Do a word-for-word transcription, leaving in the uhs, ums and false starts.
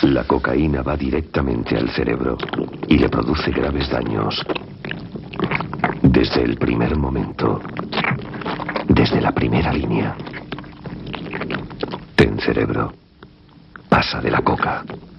La cocaína va directamente al cerebro y le produce graves daños. Desde el primer momento, desde la primera línea. Ten Cerebro. Pasa de la coca.